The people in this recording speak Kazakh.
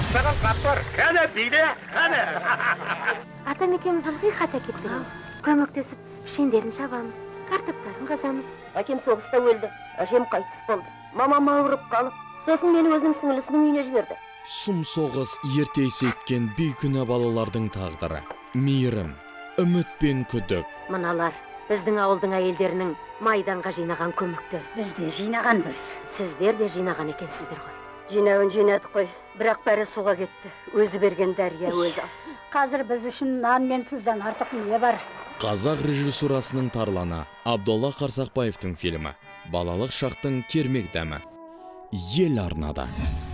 Саған қаптар, қане биде, қане. Атам екеуміз ылғи хата кеттігіміз. Көмектесіп, пішендерін шабамыз, картоптарын қазамыз. Әкем соғыста өлді, әжем қайтыс болды. Мамам ауырып қалып, сосын мені өзінің сіңілісінің үйіне жіберді. Сұм соғыс ерте есейткен бейкүнә балалардың тағдыры. Мейірім, үміт пен күдік. Мыналар біздің ауылдың әйелдерінің майданға жинаған көмектер. Біз де жинағанбыз. Сіздер де жинаған екенсіздер ғой. Жинауын жинадық қой, бірақ бәрі суға кетті. Өзі берген дәрия өзі. Қазір біз үшін нан мен тұздан артық не бар? Қазақ режиссурасының тарланы Абдолла Қарсақбаевтың фильмі. Балалық шақтың кермек дәмі. Ел арнада.